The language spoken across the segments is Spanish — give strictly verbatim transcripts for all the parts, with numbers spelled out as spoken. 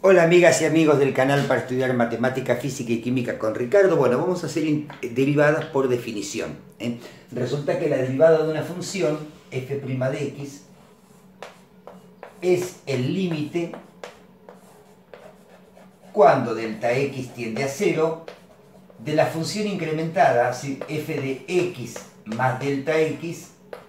Hola amigas y amigos del canal para estudiar matemática, física y química con Ricardo. Bueno, vamos a hacer derivadas por definición, ¿eh? Resulta que la derivada de una función f' de x es el límite cuando delta x tiende a cero de la función incrementada, así, f de x más delta x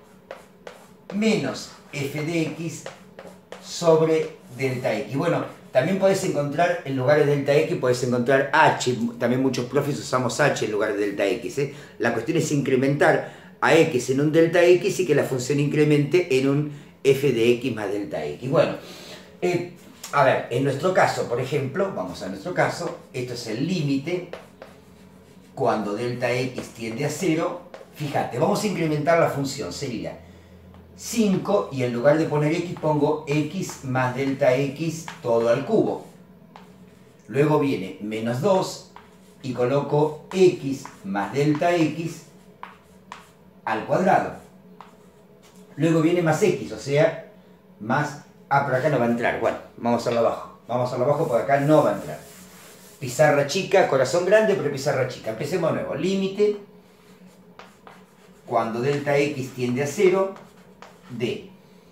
menos f de x sobre delta x. Bueno, también podés encontrar, en lugar de delta x, podés encontrar h. También muchos profes usamos h en lugar de delta x, ¿eh? La cuestión es incrementar a x en un delta x y que la función incremente en un f de x más delta x. Bueno, eh, a ver, en nuestro caso, por ejemplo, vamos a nuestro caso, esto es el límite cuando delta x tiende a cero. Fíjate, vamos a incrementar la función, sería cinco, y en lugar de poner x pongo x más delta x todo al cubo. Luego viene menos dos y coloco x más delta x al cuadrado. Luego viene más x, o sea, más... Ah, pero acá no va a entrar. Bueno, vamos a hacerlo abajo. Vamos a hacerlo abajo porque acá no va a entrar. Pizarra chica, corazón grande, pero pizarra chica. Empecemos de nuevo. Límite cuando delta x tiende a cero de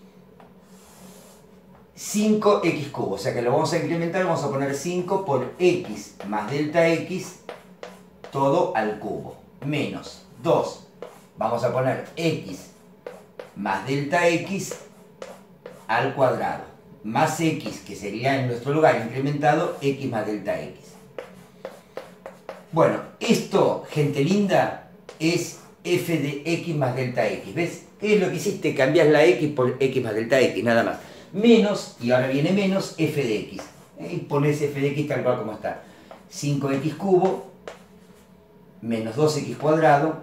cinco x cubo, o sea que lo vamos a incrementar, vamos a poner cinco por x más delta x todo al cubo, menos dos, vamos a poner x más delta x al cuadrado, más x, que sería en nuestro lugar incrementado, x más delta x. Bueno, esto, gente linda, es f de x más delta x, ¿ves? ¿Qué es lo que hiciste? Cambias la x por x más delta x, nada más. Menos, y ahora viene menos, f de x. Y pones f de x tal cual como está. cinco x cubo menos dos x cuadrado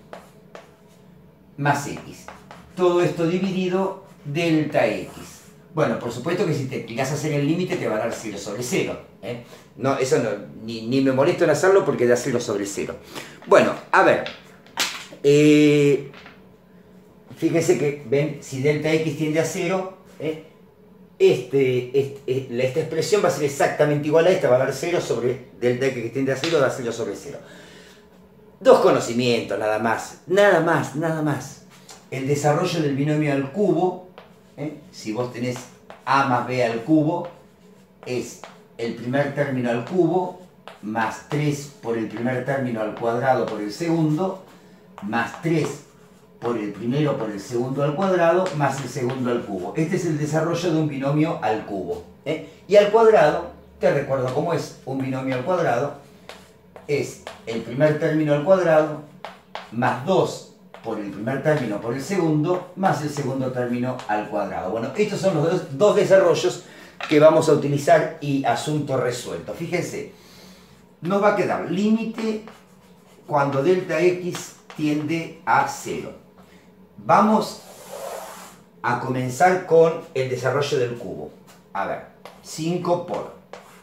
más x. Todo esto dividido delta x. Bueno, por supuesto que si te quieras hacer el límite te va a dar cero sobre cero. ¿eh? No, eso no, ni, ni me molesto en hacerlo porque da cero sobre cero. Bueno, a ver. Eh... Fíjense que, ven, si delta x tiende a cero, ¿eh? este, este, esta expresión va a ser exactamente igual a esta, va a dar cero sobre delta x que tiende a cero, da cero sobre cero. Dos conocimientos, nada más, nada más, nada más. El desarrollo del binomio al cubo, ¿eh? Si vos tenés a más b al cubo, es el primer término al cubo, más tres por el primer término al cuadrado por el segundo, más tres por el primero por el segundo al cuadrado, más el segundo al cubo. Este es el desarrollo de un binomio al cubo. ¿eh? Y al cuadrado, te recuerdo cómo es un binomio al cuadrado, es el primer término al cuadrado, más dos por el primer término por el segundo, más el segundo término al cuadrado. Bueno, estos son los dos, dos desarrollos que vamos a utilizar y asunto resuelto. Fíjense, nos va a quedar límite cuando delta x tiende a cero. Vamos a comenzar con el desarrollo del cubo. A ver, cinco por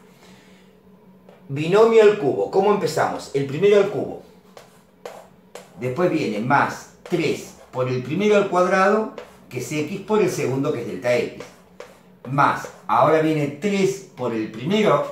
binomio al cubo. ¿Cómo empezamos? El primero al cubo. Después viene más tres por el primero al cuadrado, que es x, por el segundo, que es delta x. Más, ahora viene tres por el primero,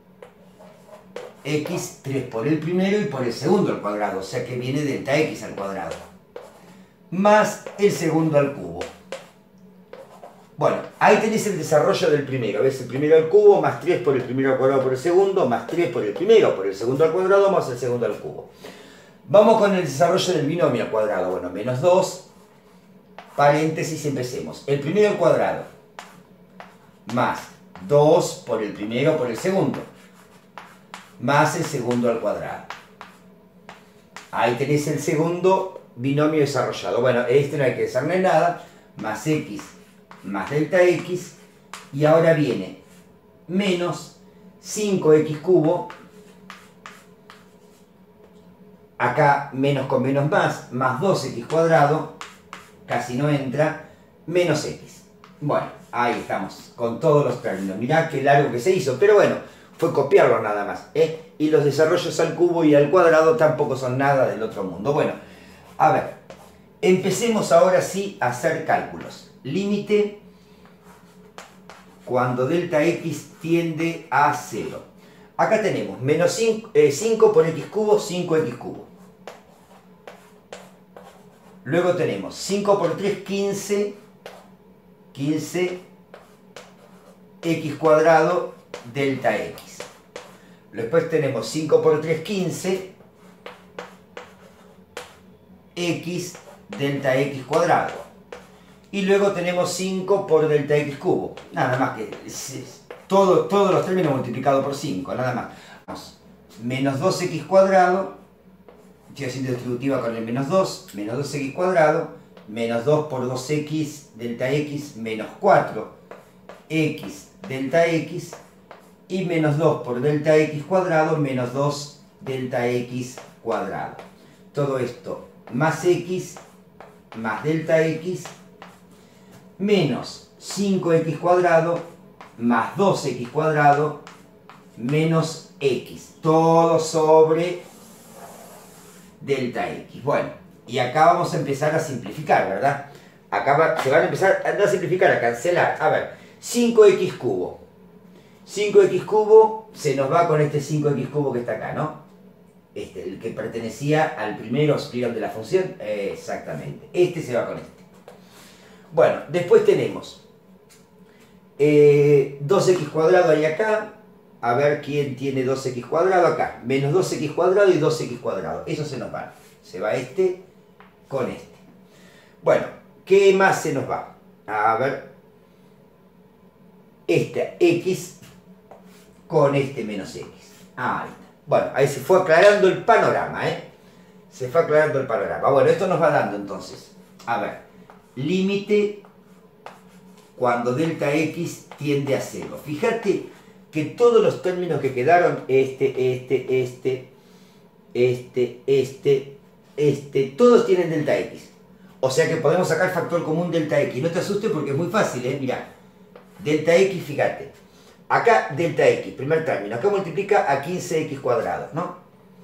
x, tres por el primero y por el segundo al cuadrado, o sea que viene delta x al cuadrado. Más el segundo al cubo. Bueno, ahí tenés el desarrollo del primero. ¿Ves? El primero al cubo, más tres por el primero al cuadrado por el segundo, más tres por el primero por el segundo al cuadrado, más el segundo al cubo. Vamos con el desarrollo del binomio al cuadrado. Bueno, menos dos, paréntesis, empecemos. El primero al cuadrado, más dos por el primero por el segundo, más el segundo al cuadrado. Ahí tenés el segundo binomio desarrollado. Bueno, este no hay que hacerle nada, más x más delta x, y ahora viene menos cinco x cubo, acá menos con menos más, más dos x cuadrado, casi no entra, menos x. Bueno, ahí estamos, con todos los términos. Mirá qué largo que se hizo, pero bueno, fue copiarlo nada más, ¿eh? Y los desarrollos al cubo y al cuadrado tampoco son nada del otro mundo. Bueno, a ver, empecemos ahora sí a hacer cálculos. Límite cuando delta x tiende a cero. Acá tenemos menos cinco, eh, cinco por x cubo, cinco x cubo. Luego tenemos cinco por tres, quince, quince x cuadrado delta x. Después tenemos cinco por tres, quince, x delta x cuadrado. Y luego tenemos cinco por delta x cubo. Nada más que todo, todos los términos multiplicados por cinco, nada más. Menos dos x cuadrado. Estoy haciendo distributiva con el menos dos, menos dos x cuadrado, menos dos por dos x delta x, menos cuatro x delta x, y menos dos por delta x cuadrado, menos dos delta x cuadrado. Todo esto más x más delta x, menos cinco x cuadrado, más dos x cuadrado, menos x. Todo sobre delta x. Bueno, y acá vamos a empezar a simplificar, ¿verdad? Acá va, se van a empezar a, a simplificar, a cancelar. A ver, cinco x cubo. cinco x cubo se nos va con este cinco x cubo que está acá, ¿no? Este, el que pertenecía al primer oscilón de la función. Eh, exactamente. Este se va con este. Bueno, después tenemos eh, dos x cuadrado ahí acá. A ver quién tiene dos x cuadrado acá. Menos dos x cuadrado y dos x cuadrado. Eso se nos va. Se va este con este. Bueno, ¿qué más se nos va? A ver. Este x con este menos x. Ahí está. Bueno, ahí se fue aclarando el panorama, ¿eh? Se fue aclarando el panorama. Bueno, esto nos va dando entonces. A ver. Límite cuando delta x tiende a cero. Fíjate que todos los términos que quedaron, este, este, este, este, este, este, todos tienen delta x. O sea que podemos sacar factor común delta x. No te asustes porque es muy fácil, ¿eh? Mirá, delta x, fíjate. Acá delta x, primer término. Acá multiplica a quince x cuadrados, ¿no?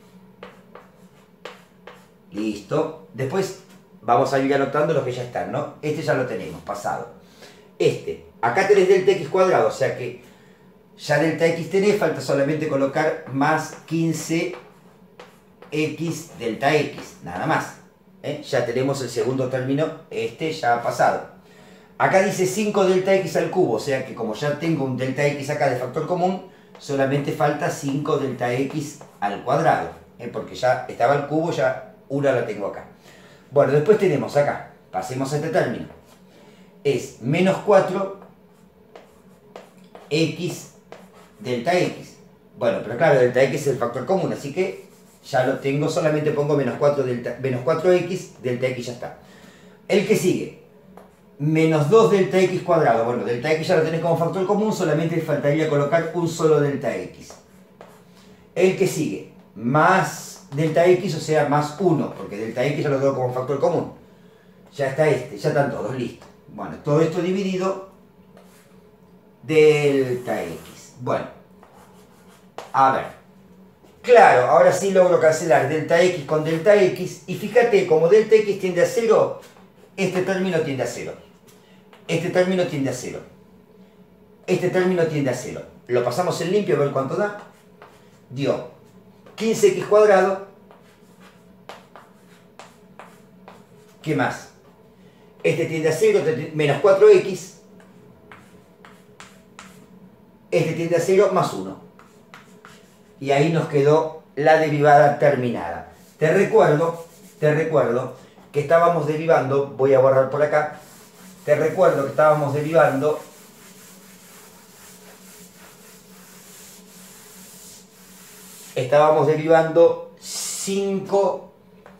Listo. Después vamos a ir anotando los que ya están, ¿no? Este ya lo tenemos, pasado. Este, acá tenés delta x cuadrado, o sea que ya delta x tenés, falta solamente colocar más quince x delta x, nada más. ¿Eh? Ya tenemos el segundo término, este ya ha pasado. Acá dice cinco delta x al cubo, o sea que como ya tengo un delta x acá de factor común, solamente falta cinco delta x al cuadrado. ¿Eh? Porque ya estaba el cubo, ya una la tengo acá. Bueno, después tenemos acá, pasemos a este término. Es menos cuatro x delta x. Bueno, pero claro, delta x es el factor común, así que ya lo tengo, solamente pongo menos cuatro, delta, menos cuatro x, delta x ya está. El que sigue, menos dos delta x cuadrado. Bueno, delta x ya lo tenés como factor común, solamente faltaría colocar un solo delta x. El que sigue, más delta x, o sea, más uno, porque delta x ya lo tengo como factor común. Ya está este, ya están todos, listo. Bueno, todo esto dividido delta x. Bueno, a ver, claro, ahora sí logro cancelar delta x con delta x, y fíjate, como delta x tiende a cero, este término tiende a cero, este término tiende a cero, este término tiende a cero. Lo pasamos en limpio a ver cuánto da. Dio quince x cuadrado, ¿qué más? Este tiende a cero, menos cuatro x, este tiende a cero más uno. Y ahí nos quedó la derivada terminada. Te recuerdo, te recuerdo que estábamos derivando, voy a borrar por acá, te recuerdo que estábamos derivando estábamos derivando cinco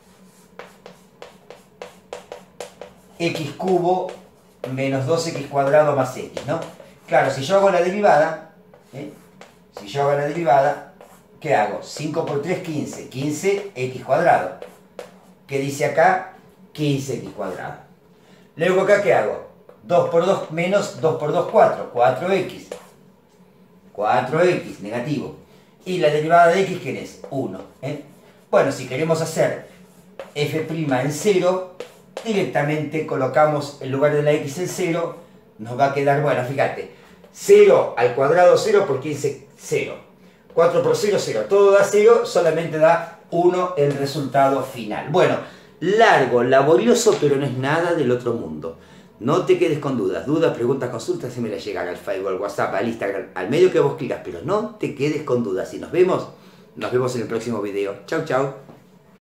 x cubo menos dos x cuadrado más x, ¿no? Claro, si yo hago la derivada, ¿eh? si yo hago la derivada, ¿qué hago? cinco por tres, quince. quince x cuadrado. ¿Qué dice acá? quince x cuadrado. Luego acá, ¿qué hago? dos por dos menos dos por dos, cuatro. cuatro x. cuatro x, negativo. Y la derivada de x, ¿quién es? uno. ¿eh? Bueno, si queremos hacer f' en cero, directamente colocamos en lugar de la x en cero, nos va a quedar, bueno, fíjate, cero al cuadrado cero por quince, cero. cuatro por cero, cero. Todo da cero, solamente da uno el resultado final. Bueno, largo, laborioso, pero no es nada del otro mundo. No te quedes con dudas. Dudas, preguntas, consultas, si me las llegan al Facebook, al WhatsApp, al Instagram, al medio que vos quieras, pero no te quedes con dudas. Y nos vemos, nos vemos en el próximo video. Chau, chau.